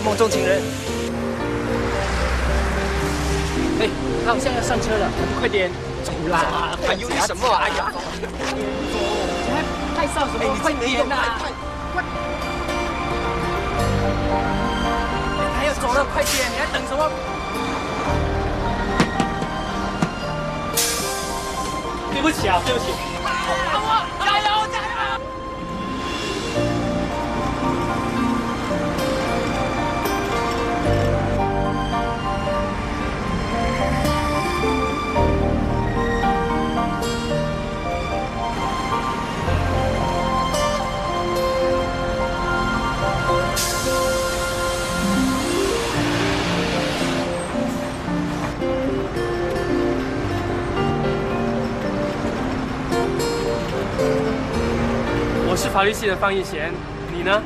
的梦中情人。 哎，他好像要上车了，快点走啦！ 还犹豫什么？哎呀， 你还拍照什么？快点呐！快！还要走了，快点！你还等什么？ 对不起啊，对不起。帮我加油，加油！我是法律系的方逸贤，你呢？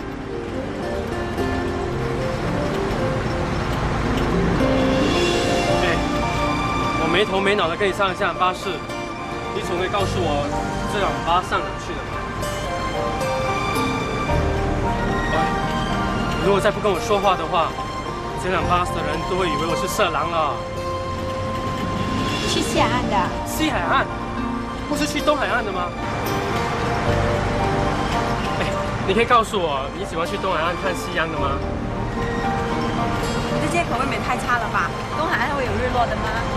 对，我没头没脑的跟你上了这辆巴士，你总会告诉我这辆巴上哪去的吧？如果再不跟我说话的话，这辆巴士的人都会以为我是色狼了。 去西海岸的。 西海岸？不是去东海岸的吗？ 你可以告诉我你喜欢去东海岸看夕阳的吗？ 这些口未免太差了吧？东海岸会有日落的吗？